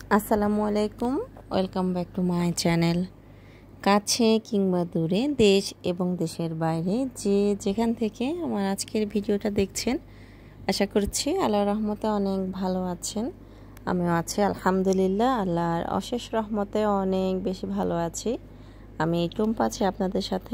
আসসালামু আলাইকুম, welcome back to my channel. কাছে কিংবা দূরে, দেশ এবং দেশের বাইরে যে যেখান থেকে আমার আজকের ভিডিওটা দেখছেন, আশা করছি আল্লাহর রহমতে অনেক ভালো আছেন। আমিও আছি আলহামদুলিল্লাহ, আল্লাহর অশেষ রহমতে অনেক বেশি ভালো আছি। আমি টুম্পা আছি আপনাদের সাথে।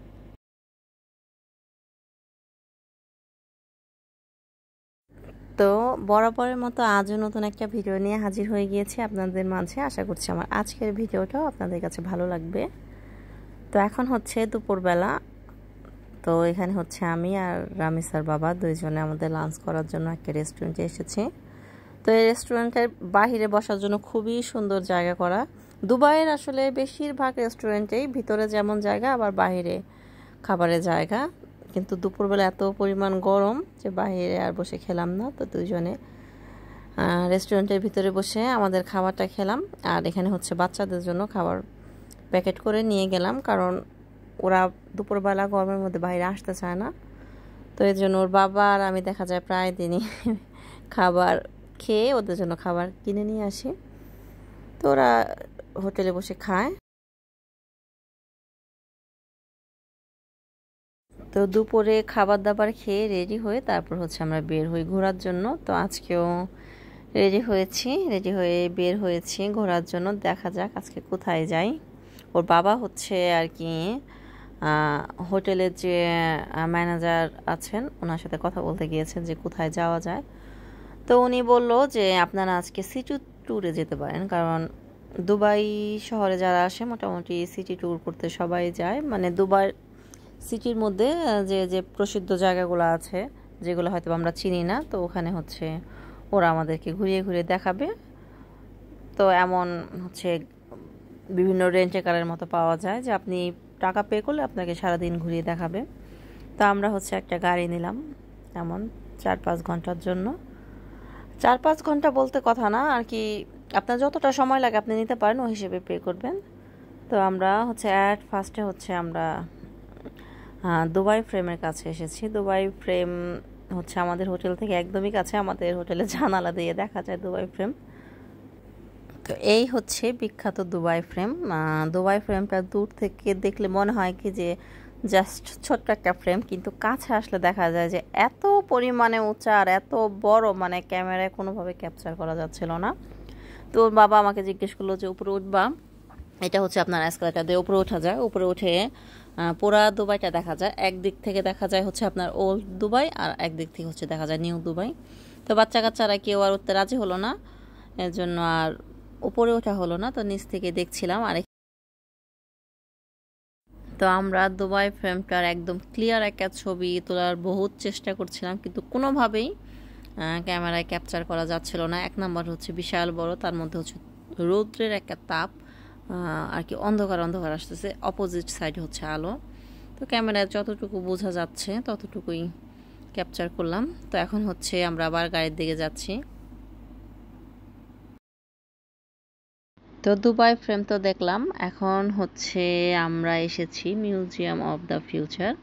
তো বরাবরের মতো আজও নতুন একটা ভিডিও নিয়ে হাজির হয়ে গিয়েছি আপনাদের মাঝে। আশা করছি আমার আজকের ভিডিওটাও আপনাদের কাছে ভালো লাগবে। তো এখন হচ্ছে দুপুরবেলা। তো এখানে হচ্ছে আমি আর রামিসার বাবা দুইজনে আমাদের লাঞ্চ করার জন্য একটা রেস্টুরেন্টে এসেছি। তো এই রেস্টুরেন্টের বাহিরে বসার জন্য খুবই সুন্দর জায়গা করা। দুবাইয়ের আসলে বেশিরভাগ রেস্টুরেন্টেই ভিতরে যেমন জায়গা, আবার বাহিরে খাবারের জায়গা। কিন্তু দুপুরবেলা এত পরিমাণ গরম যে বাইরে আর বসে খেলাম না। তো দুইজনে রেস্টুরেন্টের ভিতরে বসে আমাদের খাবারটা খেলাম। আর এখানে হচ্ছে বাচ্চাদের জন্য খাবার প্যাকেট করে নিয়ে গেলাম, কারণ ওরা দুপুরবেলা গরমের মধ্যে বাইরে আসতে চায় না। তো এর জন্য ওর বাবা আর আমি দেখা যায় প্রায় দিনই খাবার খেয়ে ওদের জন্য খাবার কিনে নিয়ে আসি। তো ওরা হোটেলে বসে খায়। তো দুপুরে খাবার দাবার খেয়ে রেডি হয়ে তারপর হচ্ছে আমরা বের হই ঘোরার জন্য। তো আজকেও রেডি হয়ে বের হয়েছি ঘোরার জন্য। দেখা যাক আজকে কোথায় যাই। ওর বাবা হচ্ছে আর কি হোটেলের যে ম্যানেজার আছেন ওনার সাথে কথা বলতে গিয়েছেন যে কোথায় যাওয়া যায়। তো উনি বলল যে আপনারা আজকে সিটি ট্যুরে যেতে পারেন, কারণ দুবাই শহরে যারা আসে মোটামুটি সিটি ট্যুর করতে সবাই যায়। মানে দুবাই সিটির মধ্যে যে যে প্রসিদ্ধ জায়গাগুলো আছে যেগুলো হয়তো আমরা চিনি না, তো ওখানে হচ্ছে ওরা আমাদেরকে ঘুরিয়ে ঘুরিয়ে দেখাবে। তো এমন হচ্ছে বিভিন্ন রেন্টে কারের মতো পাওয়া যায় যে আপনি টাকা পে করলে আপনাকে সারাদিন ঘুরিয়ে দেখাবে। তো আমরা হচ্ছে একটা গাড়ি নিলাম এমন 4-5 ঘন্টার জন্য। 4-5 ঘন্টা বলতে কথা না আর কি, আপনার যতটা সময় লাগে আপনি নিতে পারেন, ওই হিসেবে পে করবেন। তো আমরা হচ্ছে ফার্স্টে হচ্ছে আমরা দুবাই ফ্রেমের কাছে এসেছি। দুবাই ফ্রেম হচ্ছে আমাদের হোটেল থেকে একদমই কাছে, আমাদের হোটেলে জানালা দিয়ে দেখা যায় দুবাই ফ্রেম। তো এই হচ্ছে বিখ্যাত দুবাই ফ্রেম। দুবাই ফ্রেমটা দূর থেকে দেখলে মনে হয় কি যে জাস্ট ছোট্ট একটা ফ্রেম, কিন্তু কাছে আসলে দেখা যায় যে এত পরিমাণে উঁচা আর এত বড়, মানে ক্যামেরায় কোনোভাবে ক্যাপচার করা যাচ্ছিল না। তো বাবা আমাকে জিজ্ঞেস করলো যে উপরে উঠবা, এটা হচ্ছে আপনার এসকালেটর দিয়ে উপরে ওঠা যায়। উপরে উঠে পুরা দুবাইটা দেখা যায়। একদিক থেকে দেখা যায় হচ্ছে আপনার ওল্ড দুবাই, আর একদিক থেকে হচ্ছে দেখা যায় নিউ দুবাই। তো বাচ্চা কাচ্চারা কেউ আর উঠতে রাজি হলো না, এর জন্য আর উপরে ওঠা হলো না। তো নিচ থেকে দেখছিলাম। আর তো আমরা দুবাই ফ্রেমটার একদম ক্লিয়ার একটা ছবি তোলার বহুত চেষ্টা করছিলাম, কিন্তু কোনোভাবেই ক্যামেরায় ক্যাপচার করা যাচ্ছিল না। এক নাম্বার হচ্ছে বিশাল বড়, তার মধ্যে হচ্ছে রৌদ্রের একটা তাপ আর কি, অন্ধকার অন্ধকার আসতেছে, অপোজিট সাইড হচ্ছে আলো। তো ক্যামেরায় যতটুকু বোঝা যাচ্ছে ততটুকুই ক্যাপচার করলাম। তো এখন হচ্ছে আমরা আবার গাড়ির দিকে যাচ্ছি। তো দুবাই ফ্রেম তো দেখলাম, এখন হচ্ছে আমরা এসেছি মিউজিয়াম অফ দ্য ফিউচার।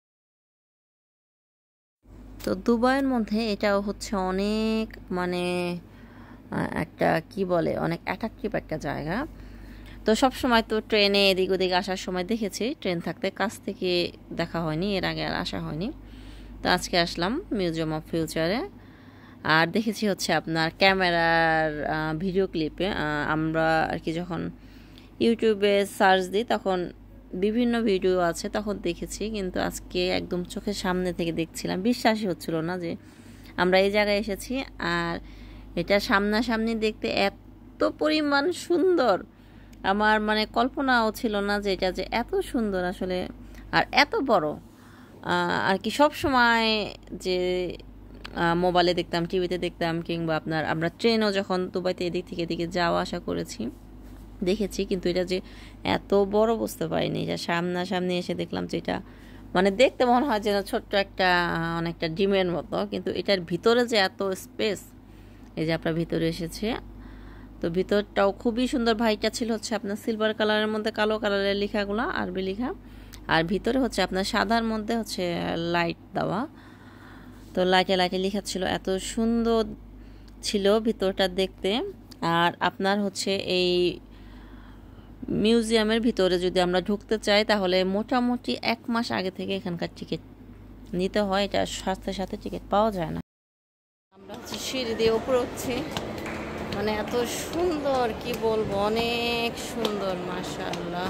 তো দুবাইয়ের মধ্যে এটাও হচ্ছে অনেক মানে একটা কি বলে অনেক অ্যাট্রাকটিভ একটা জায়গা। তো সব সময় তো ট্রেনে এদিক ওদিক আসার সময় দেখেছি, ট্রেন থাকতে কাছ থেকে দেখা হয়নি, এর আগে আর আসা হয়নি। তো আজকে আসলাম মিউজিয়াম অফ ফিউচারে। আর দেখেছি হচ্ছে আপনার ক্যামেরার ভিডিও ক্লিপে, আমরা আর কি যখন ইউটিউবে সার্চ দিই তখন বিভিন্ন ভিডিও আছে, তখন দেখেছি। কিন্তু আজকে একদম চোখের সামনে থেকে দেখছিলাম, বিশ্বাসই হচ্ছিল না যে আমরা এই জায়গায় এসেছি। আর এটা সামনাসামনি দেখতে এত পরিমাণ সুন্দর, আমার মানে কল্পনাও ছিল না যে এটা যে এত সুন্দর আসলে আর এত বড়। আর কি সব সময় যে মোবাইলে দেখতাম, টিভিতে দেখতাম, কিংবা আপনার আমরা ট্রেনও যখন দুবাইতে এদিক থেকে এদিকে যাওয়া আসা করেছি দেখেছি, কিন্তু এটা যে এত বড় বুঝতে পারিনি। এটা সামনাসামনি এসে দেখলাম যে এটা মানে দেখতে মনে হয় যেন ছোট্ট একটা অনেকটা ডিমের মতো, কিন্তু এটার ভিতরে যে এত স্পেস। এই যে আপনার ভিতরে এসেছে, তো ভিতরটাও খুবই সুন্দর। ভাইটা ছিল হচ্ছে আপনার সিলভার কালারের মধ্যে কালো কালারের লেখাগুলো, আরবি লেখা। আর ভিতরে হচ্ছে আপনার সাদার মধ্যে হচ্ছে লাইট দেওয়া। তো লাইটে লাইটে লেখা ছিল, এত সুন্দর ছিল ভিতরটা দেখতে। আর আপনার হচ্ছে এই মিউজিয়ামের ভিতরে যদি আমরা ঢুকতে চাই তাহলে মোটামুটি 1 মাস আগে থেকে এখানকার টিকিট নিতে হয়, এটা সাথে সাথে টিকিট পাওয়া যায় না। আমরা হচ্ছে সিঁড়ি দিয়ে উপরে উঠছি, মানে এত সুন্দর কি বলবো, অনেক সুন্দর মাশাআল্লাহ।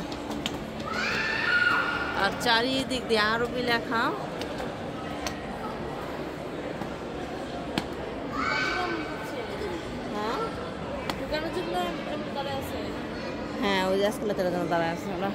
আর চারিদিক দিয়ে আরবি লেখা। হ্যাঁ ওই এসকেলেটরের জন্য দাঁড়ায় আছে ওরা।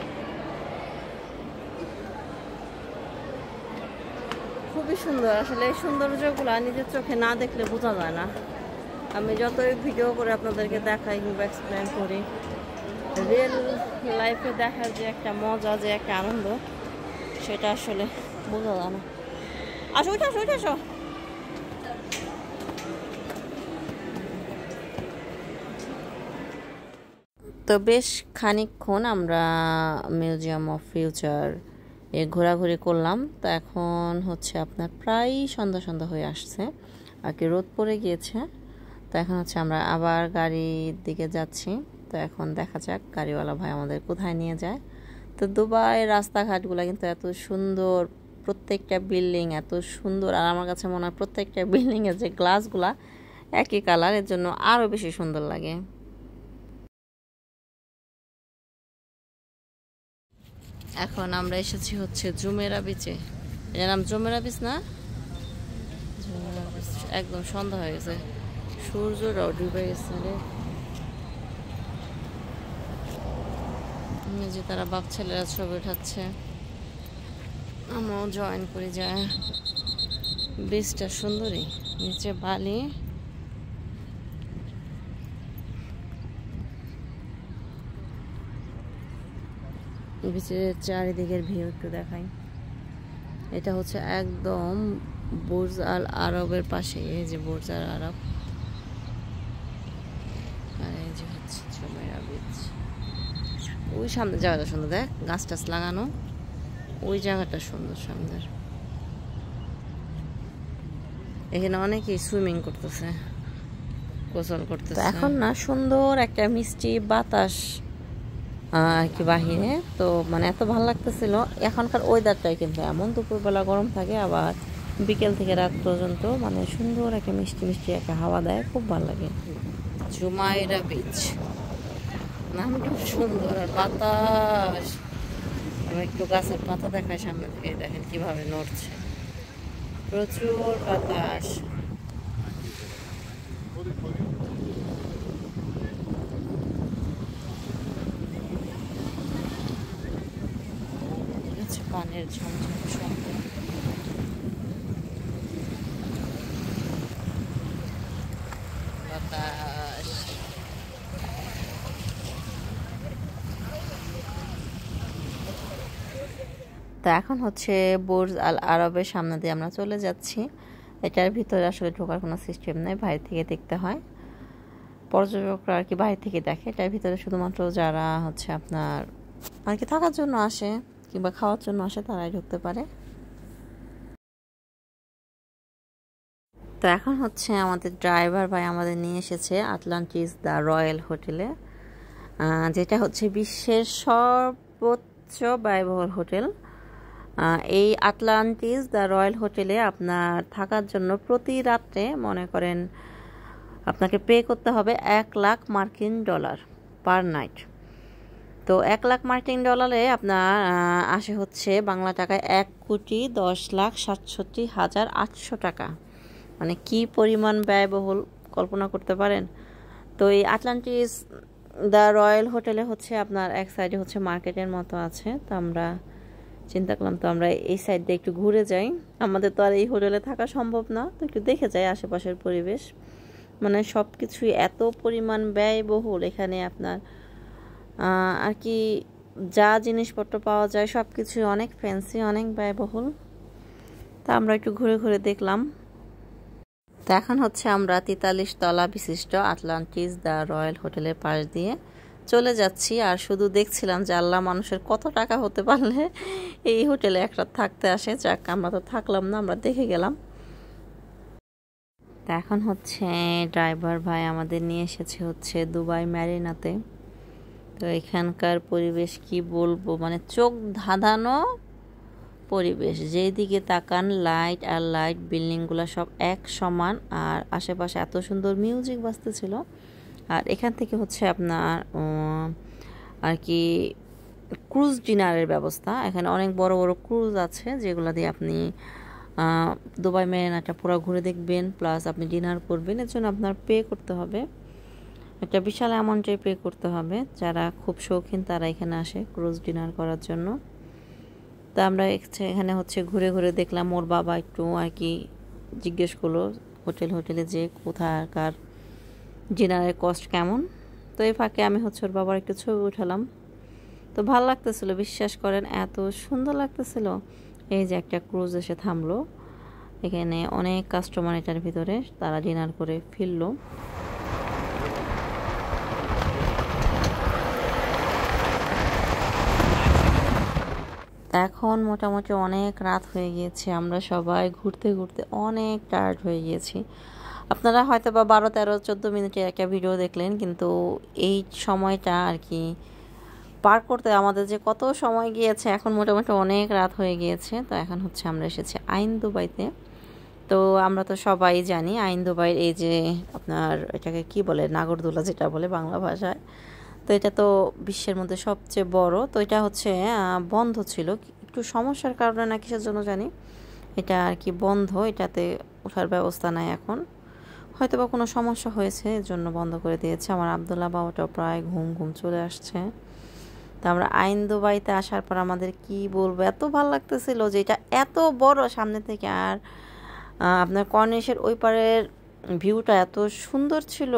খুবই সুন্দর আসলে, এই সৌন্দর্যগুলো নিজের চোখে না দেখলে বোঝা যায় না। আমি যতই ভিডিও করে আপনাদেরকে দেখাই কিংবা এক্সপ্লেন করি, রিয়েল লাইফে দেখার যে একটা মজা, যে একটা আনন্দ, সেটা আসলে বোঝা যায় না। আসো উঠে আসো, উঠে আসো। তো বেশ খানিকক্ষণ আমরা মিউজিয়াম অফ ফিউচার ঘোরাঘুরি করলাম। তো এখন হচ্ছে আপনার প্রায় সন্ধ্যা সন্ধ্যা হয়ে আসছে আর কি, রোদ পড়ে গিয়েছে। তো এখন হচ্ছে আমরা আবার গাড়ির দিকে যাচ্ছি। তো এখন দেখা যাক গাড়িওয়ালা ভাই আমাদের কোথায় নিয়ে যায়। তো দুবাইয়ের রাস্তাঘাটগুলো কিন্তু এত সুন্দর, প্রত্যেকটা বিল্ডিং এত সুন্দর। আর আমার কাছে মনে হয় প্রত্যেকটা বিল্ডিংয়ের যে গ্লাসগুলা একই কালার, এর জন্য আরও বেশি সুন্দর লাগে। এখন আমরা এসেছি হচ্ছে জুমেরা বিচে। এর নাম জুমেরা বিচ না? Jumeirah beach. একদম সন্ধ্যা হয়ে গেছে, সূর্যটাও ডুবে গেছে রে। যে তারা বাপ ছেলেরা ছবি উঠাচ্ছে, আমরাও জয়েন করি। যায় বিচটা সুন্দরী, নিচে বালি। বিচের চারিদিকের ভিউ একটু দেখাই। এটা হচ্ছে একদম বুর্জ আল আরবের পাশে, এই যে বুর্জ আল আরব, আর এই যে হচ্ছে জুমেরা বিচ। ওই সামনে জায়গাটা সুন্দর, দেখ গাছ টাছ লাগানো, ওই জায়গাটা সুন্দর সামনের। এখানে অনেকেই সুইমিং করতেছে, গোসল করতেছে। এখন না সুন্দর একটা মিষ্টি বাতাস আর কি বাহিরে, তো মানে এত ভালো লাগতেছিল। এখনকার ওয়েদারটাই কিন্তু এমন, দুপুরবেলা গরম থাকে, আবার বিকেল থেকে রাত পর্যন্ত মানে সুন্দর একটা মিষ্টি মিষ্টি একটা হাওয়া দেয়, খুব ভালো লাগে। জুমাইরা বিচ নামটা সুন্দর, আর বাতাস। আমি একটু গাছের পাতা দেখাই সামনে থেকে, দেখেন কিভাবে নড়ছে, প্রচুর বাতাস। পানির ঝমঝম শব্দ। বাতাস। তো এখন হচ্ছে বুর্জ আল আরবের সামনে দিয়ে আমরা চলে যাচ্ছি। এটার ভিতরে আসলে ঢোকার কোনো সিস্টেম নেই, বাইরে থেকে দেখতে হয়। পর্যটকরা আর কি বাইরে থেকে দেখে। এটার ভিতরে শুধুমাত্র যারা হচ্ছে আপনার আর কি থাকার জন্য আসে কিংবা খাওয়ার জন্য আসে তারাই ঢুকতে পারে। তো এখন হচ্ছে আমাদের ড্রাইভার ভাই আমাদের নিয়ে এসেছে আটলান্টিস দ্য রয়্যাল হোটেলে, যেটা হচ্ছে বিশ্বের সর্বোচ্চ ব্যয়বহুল হোটেল। এই আটলান্টিস দ্য রয়্যাল হোটেলে আপনার থাকার জন্য প্রতি রাত্রে মনে করেন আপনাকে পে করতে হবে $1,00,000 পার নাইট। তো $1,00,000 আপনার আসে হচ্ছে বাংলা টাকায় 1,10,67,800 টাকা। মানে কি পরিমাণ ব্যয়বহুল কল্পনা করতে পারেন। তো এই আটলান্টিস দ্য রয়্যাল হোটেলে হচ্ছে আপনার এক সাইডে হচ্ছে মার্কেটের মতো আছে। তো আমরা চিন্তা করলাম তো আমরা এই সাইড দিয়ে একটু ঘুরে যাই, আমাদের তো আর এই হোটেলে থাকা সম্ভব না, তো একটু দেখে যাই আশেপাশের পরিবেশ। মানে সব কিছুই এত পরিমাণ ব্যয়বহুল এখানে, আপনার আর কি যা জিনিসপত্র পাওয়া যায় সব কিছু অনেক ফ্যান্সি, অনেক ব্যয়বহুল। তা আমরা একটু ঘুরে ঘুরে দেখলাম। তো এখন হচ্ছে আমরা 43 তলা বিশিষ্ট আটলান্টিস দ্য রয়্যাল হোটেলের পাশ দিয়ে চলে যাচ্ছি। আর শুধু দেখছিলাম যে আল্লাহ, মানুষের কত টাকা হতে পারলে এই হোটেলে একটা থাকতে আসে। যাক, আমরা তো থাকলাম না, আমরা দেখে গেলাম। তো এখন হচ্ছে ড্রাইভার ভাই আমাদের নিয়ে এসেছে হচ্ছে দুবাই ম্যারিনাতে। তো এখানকার পরিবেশ কি বলবো, মানে চোখ ধাঁধানো পরিবেশ, যেদিকে তাকান লাইট আর লাইট, বিল্ডিংগুলো সব এক সমান, আর আশেপাশে এত সুন্দর মিউজিক বাজতেছিল। আর এখান থেকে হচ্ছে আপনার আর কি ক্রুজ ডিনারের ব্যবস্থা, এখানে অনেক বড় বড় ক্রুজ আছে যেগুলো দিয়ে আপনি দুবাই মেরিনাটা পুরো ঘুরে দেখবেন, প্লাস আপনি ডিনার করবেন। এর জন্য আপনার পে করতে হবে, একটা বিশাল অ্যামাউন্টে পে করতে হবে। যারা খুব শৌখিন তারা এখানে আসে ক্রুজ ডিনার করার জন্য। তা আমরা এখানে হচ্ছে ঘুরে ঘুরে দেখলাম। ওর বাবা একটু আর কি জিজ্ঞেস করলো হোটেলে যে কোথাকার ডিনারের কস্ট কেমন। তো এই ফাঁকে আমি হচ্ছে ওর বাবার একটু ছবি উঠালাম। তো ভালো লাগতেছিল, বিশ্বাস করেন এত সুন্দর লাগতেছিল। এই যে একটা ক্রুজ এসে থামলো, এখানে অনেক কাস্টমার এটার ভিতরে, তারা ডিনার করে ফিরলো। এখন মোটামুটি অনেক রাত হয়ে গিয়েছে, আমরা সবাই ঘুরতে ঘুরতে অনেক টায়ার্ড হয়ে গিয়েছি। আপনারা হয়তো বা 12, 13, 14 মিনিটের একটা ভিডিও দেখলেন, কিন্তু এই সময়টা আর কি পার করতে আমাদের যে কত সময় গিয়েছে, এখন মোটামুটি অনেক রাত হয়ে গিয়েছে। তো এখন হচ্ছে আমরা এসেছি আইন দুবাইতে। তো আমরা তো সবাই জানি আইন দুবাইয়ের এই যে আপনার এটাকে কি বলে, নাগরদোলা যেটা বলে বাংলা ভাষায়। তো এটা তো বিশ্বের মধ্যে সবচেয়ে বড়। তো এটা হচ্ছে বন্ধ ছিল একটু সমস্যার কারণে, না কিসের জন্য জানি এটা আর কি বন্ধ, এটাতে ওঠার ব্যবস্থা নাই এখন, হয়তো বা কোনো সমস্যা হয়েছে এর জন্য বন্ধ করে দিয়েছে। আমার আবদুল্লাহ বাবাটাও প্রায় ঘুম চলে আসছে। তো আমরা আইন দুবাইতে আসার পর আমাদের কি বলবো, এত ভালো লাগতেছিল যে এটা এত বড় সামনে থেকে, আর আপনার কর্নিশের ওই পারের ভিউটা এত সুন্দর ছিল,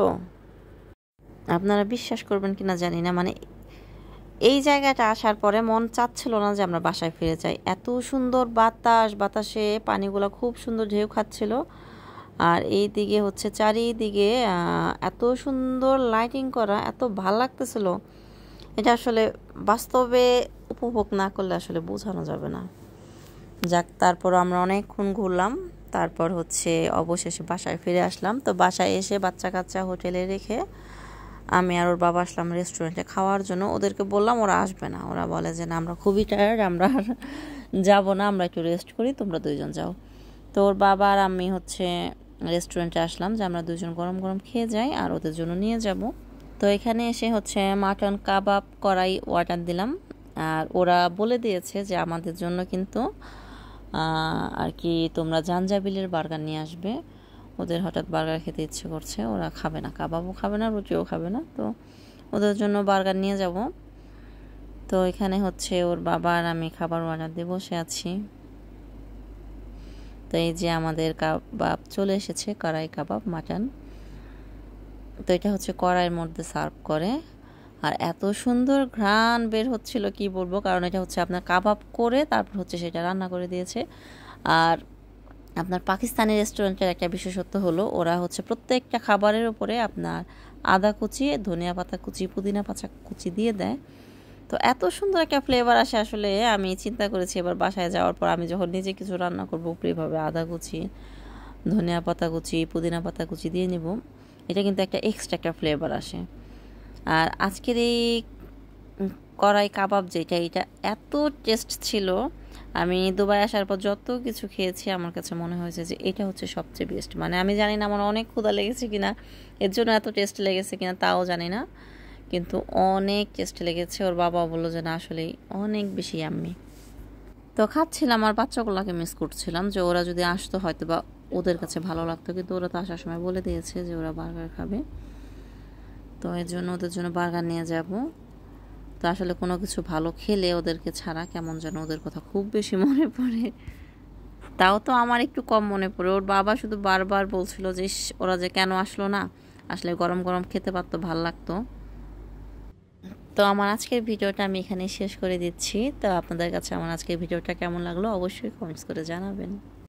আপনারা বিশ্বাস করবেন কিনা জানি না। মানে এই জায়গাটা আসার পরে মন চাচ্ছিল না যে আমরা বাসায় ফিরে যাই, এত সুন্দর বাতাসে পানিগুলো খুব সুন্দর ঢেউ খাচ্ছিল। আর এই দিকে হচ্ছে চারিদিকে এত সুন্দর লাইটিং করা, এত ভাল লাগতেছিল, এটা আসলে বাস্তবে উপভোগ না করলে আসলে বোঝানো যাবে না। যাক, তারপর আমরা অনেকক্ষণ ঘুরলাম, তারপর হচ্ছে অবশেষে বাসায় ফিরে আসলাম। তো বাসায় এসে বাচ্চা কাচ্চা হোটেলে রেখে আমি আর ওর বাবা আসলাম রেস্টুরেন্টে খাওয়ার জন্য। ওদেরকে বললাম, ওরা আসবে না, ওরা বলে যে না আমরা খুবই টায়ার্ড, আমরা আর যাবো না, আমরা একটু রেস্ট করি, তোমরা দুইজন যাও। তো ওর বাবা আর আমি হচ্ছে রেস্টুরেন্টে আসলাম যে আমরা দুজন গরম গরম খেয়ে যাই আর ওদের জন্য নিয়ে যাব। তো এখানে এসে হচ্ছে মাটন কাবাব করাই অর্ডার দিলাম। আর ওরা বলে দিয়েছে যে আমাদের জন্য কিন্তু আর কি তোমরা জাঞ্জাবিলের বার্গার নিয়ে আসবে। ওদের হঠাৎ বার্গার খেতে ইচ্ছে করছে, ওরা খাবে না, কাবাবও খাবে না, রুটিও খাবে না, তো ওদের জন্য বার্গার নিয়ে যাব। তো এখানে হচ্ছে ওর বাবা আর আমি খাবার অর্ডার দিয়ে বসে আছি। তো এই যে আমাদের কাবাব চলে এসেছে, কড়াই কাবাব মাটন। তো এটা হচ্ছে কড়াইয়ের মধ্যে সার্ভ করে, আর এত সুন্দর ঘ্রাণ বের হচ্ছিল কি বলবো, কারণ এটা হচ্ছে আপনার কাবাব করে তারপর হচ্ছে সেটা রান্না করে দিয়েছে। আর আপনার পাকিস্তানি রেস্টুরেন্টের একটা বিশেষত্ব হলো ওরা হচ্ছে প্রত্যেকটা খাবারের উপরে আপনার আদা কুচি, ধনিয়া পাতা কুচি, পুদিনা পাতা কুচি দিয়ে দেয়। তো এত সুন্দর একটা ফ্লেভার আসে, আসলে আমি চিন্তা করেছি এবার বাসায় যাওয়ার পর আমি যখন নিজে কিছু রান্না করবো উপরিভাবে আদা কুচি, ধনিয়া পাতা কুচি, পুদিনা পাতা কুচি দিয়ে নিব। এটা কিন্তু একটা এক্সট্রা একটা ফ্লেভার আসে। আর আজকের এই কড়াই কাবাব যেটা, এটা এত টেস্ট ছিল, আমি দুবাই আসার পর যত কিছু খেয়েছি আমার কাছে মনে হয়েছে যে এটা হচ্ছে সবচেয়ে বেস্ট। মানে আমি জানি না আমার অনেক ক্ষুধা লেগেছে কিনা, এর জন্য এত টেস্ট লেগেছে কিনা তাও জানি না, কিন্তু অনেক টেস্ট লেগেছে। ওর বাবা বললো যে না আসলেই অনেক বেশি ইয়াম্মি। তো খাচ্ছিলাম, আর বাচ্চাগুলোকে মিস করছিলাম যে ওরা যদি আসতো হয়তো বা ওদের কাছে ভালো লাগতো, কিন্তু ওরা তো আসার সময় বলে দিয়েছে যে ওরা বার্গার খাবে, তো এর জন্য ওদের জন্য বার্গার নিয়ে যাব। তো আসলে কোনো কিছু ভালো খেলে ওদেরকে ছাড়া কেমন যেন ওদের কথা খুব বেশি মনে পড়ে, তাও তো আমার একটু কম মনে পড়ে। ওর বাবা শুধু বারবার বলছিল যে ওরা যে কেন আসলো না, আসলে গরম গরম খেতে পারতো, ভাল লাগতো। তো আমার আজকের ভিডিওটা আমি এখানেই শেষ করে দিচ্ছি। তো আপনাদের কাছে আমার আজকের ভিডিওটা কেমন লাগলো অবশ্যই কমেন্টস করে জানাবেন।